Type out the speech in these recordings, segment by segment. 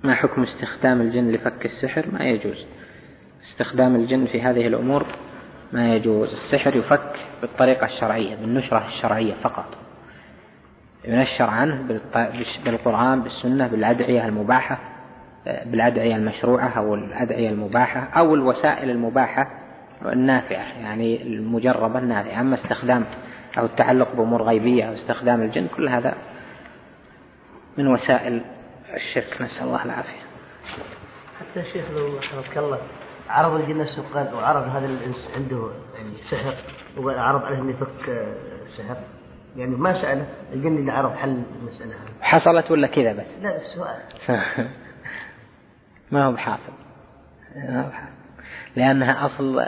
ما حكم استخدام الجن لفك السحر؟ ما يجوز استخدام الجن في هذه الأمور، ما يجوز. السحر يفك بالطريقة الشرعية، بالنشرة الشرعية فقط، ينشر عنه بالقرآن، بالسنة، بالأدعية المباحة، بالأدعية المشروعة أو الأدعية المباحة أو الوسائل المباحة النافعة، يعني المجربة النافعة. أما استخدام أو التعلق بأمور غيبية أو استخدام الجن، كل هذا من وسائل الشرك، نسأل الله العافية. حتى الشيخ لو حفظك الله عرض الجن السقال وعرض هذا الإنس عنده يعني سحر وعرض عليه أن يفك سحر، يعني ما سأله الجن اللي عرض حل المسألة هذه حصلت ولا كذا بس؟ لا السؤال ما هو بحاصل، لأنها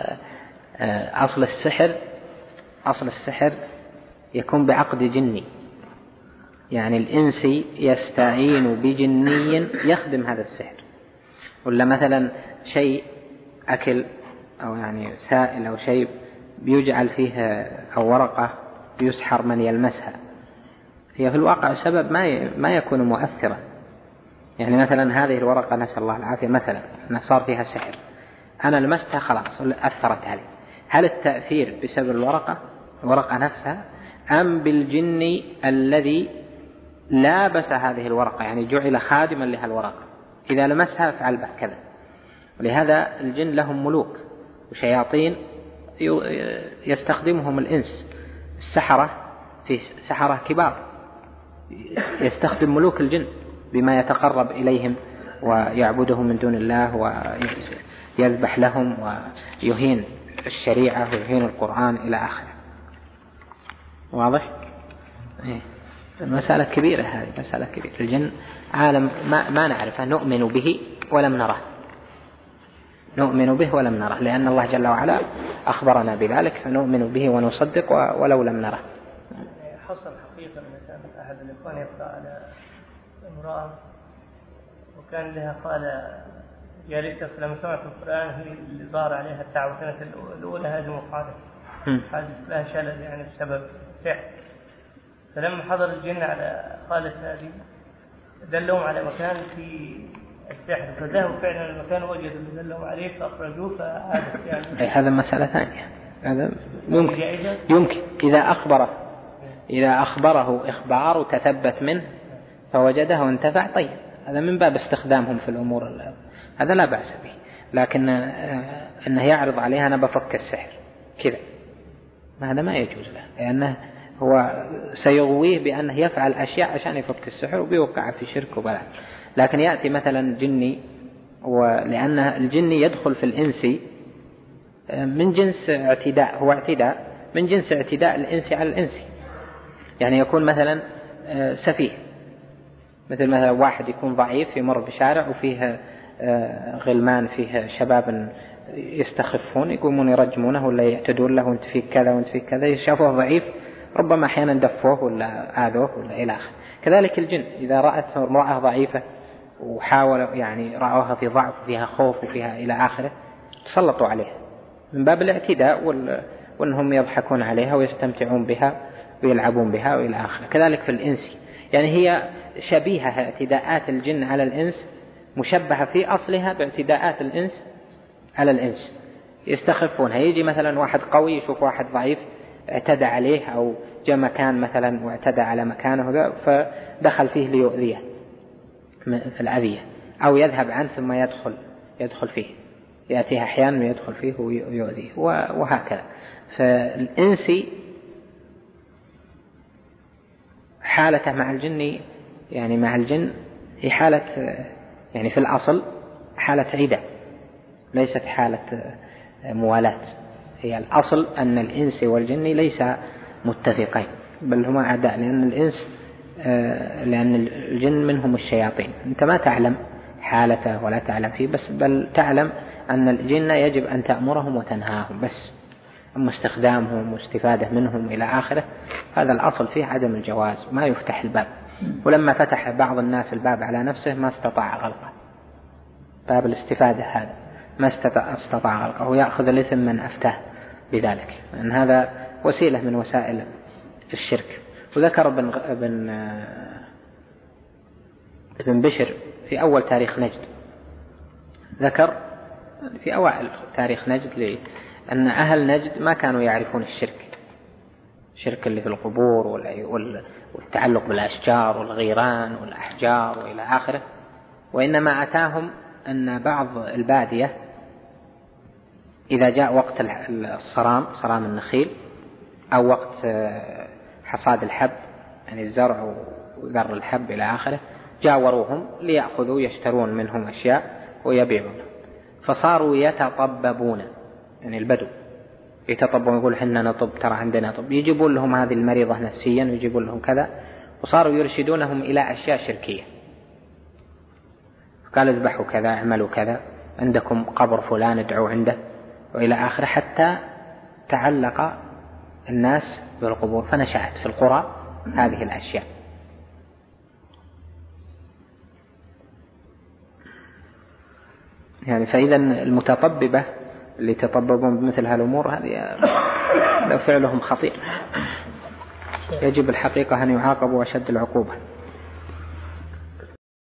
أصل السحر يكون بعقد جني، يعني الإنسي يستعين بجني يخدم هذا السحر. ولا مثلا شيء أكل أو يعني سائل أو شيء بيجعل فيه أو ورقة يسحر من يلمسها، هي في الواقع سبب ما يكون مؤثرا. يعني مثلا هذه الورقة نسأل الله العافية مثلا صار فيها سحر، أنا لمستها خلاص أثرت علي. هل التأثير بسبب الورقة نفسها أم بالجن الذي لابس هذه الورقة، يعني جعل خادما لها الورقة، إذا لمسها فعل به كذا. ولهذا الجن لهم ملوك وشياطين يستخدمهم الإنس، السحرة في سحرة كبار يستخدم ملوك الجن بما يتقرب إليهم ويعبدهم من دون الله ويذبح لهم ويهين الشريعة ويهين القرآن إلى آخره. واضح؟ مسألة كبيرة، هذه مسألة كبيرة. الجن عالم ما نعرفه، نؤمن به ولم نره، نؤمن به ولم نره، لأن الله جل وعلا أخبرنا بذلك، فنؤمن به ونصدق ولو لم نره. حصل حقيقة مثلا أحد الإخوان يقرأ على امرأة وكان لها قال جالسة، فلما سمعت القرآن هي اللي ظهر عليها التعوذات الأولى هذه مخالفة، حادث لها شلل يعني بسبب سحر. فلما حضر الجن على خالة هذه دلهم على مكان في السحر، فذهبوا فعلا المكان وجدوا اللي دلهم عليه فأخرجوه فعادت يعني. هذا مسألة ثانية، هذا يمكن إذا أخبره إخبار وتثبت منه فوجده وانتفع، طيب هذا من باب استخدامهم في الأمور، هذا لا بأس به. لكن أنه يعرض عليها أنا بفك السحر كذا، هذا ما يجوز له، لأنه هو سيغويه بأنه يفعل أشياء عشان يفك السحر وبيوقع في شرك وبلاء. لكن يأتي مثلا جني، ولأن الجني يدخل في الإنسي من جنس اعتداء، هو اعتداء من جنس اعتداء الإنسي على الإنسي. يعني يكون مثلا سفيه، مثلا واحد يكون ضعيف يمر بشارع وفيه غلمان، فيه شباب يستخفون يقومون يرجمونه ولا يعتدون له وانت فيك كذا وانت فيك كذا، يشافوه ضعيف ربما أحيانا دفوه ولا آذوه ولا إلى آخره. كذلك الجن إذا رأت امرأة ضعيفة وحاولوا يعني رأوها في ضعف وفيها خوف وفيها إلى آخره تسلطوا عليها من باب الاعتداء وأنهم يضحكون عليها ويستمتعون بها ويلعبون بها وإلى آخره. كذلك في الإنس، يعني هي شبيهة، اعتداءات الجن على الإنس مشبهة في أصلها باعتداءات الإنس على الإنس، يستخفونها. يجي مثلا واحد قوي يشوف واحد ضعيف اعتدى عليه أو جاء مكان مثلا واعتدى على مكانه فدخل فيه ليؤذيه في الأذية، أو يذهب عنه ثم يدخل فيه، يأتيه أحيانا ويدخل فيه ويؤذيه وهكذا. فالإنسي حالته مع الجن، يعني مع الجن هي حالة يعني في الأصل حالة عدة، ليست حالة موالاة. هي الأصل أن الإنس والجن ليس متفقين بل هما أعداء، لأن الجن منهم الشياطين، أنت ما تعلم حالته ولا تعلم فيه، بل تعلم أن الجن يجب أن تأمرهم وتنهاهم بس، أما استخدامهم واستفادة منهم إلى آخره هذا الأصل فيه عدم الجواز، ما يفتح الباب. ولما فتح بعض الناس الباب على نفسه ما استطاع غلقه، باب الاستفادة هذا ما استطاع غلقه، ويأخذ الإثم من أفتاه بذلك، لأن هذا وسيلة من وسائل الشرك. وذكر ابن بشر في أول تاريخ نجد، ذكر في أوائل تاريخ نجد أن أهل نجد ما كانوا يعرفون الشرك اللي في القبور والتعلق بالأشجار والغيران والأحجار وإلى آخره، وإنما أتاهم أن بعض البادية إذا جاء وقت صرام النخيل أو وقت حصاد الحب، يعني الزرع وذر الحب إلى آخره، جاوروهم ليأخذوا يشترون منهم أشياء ويبيعون، فصاروا يتطببون، يعني البدو يتطببون، يقول حنا نطب، ترى عندنا طب، يجيبون لهم هذه المريضة نفسيا ويجيبون لهم كذا، وصاروا يرشدونهم إلى أشياء شركية. قال اذبحوا كذا، اعملوا كذا، عندكم قبر فلان ادعوا عنده وإلى آخره، حتى تعلق الناس بالقبور، فنشأت في القرى هذه الأشياء. يعني فإذا المتطببة اللي يتطببون بمثل هالأمور هذه فعلهم خطير، يجب الحقيقة أن يعاقبوا أشد العقوبة.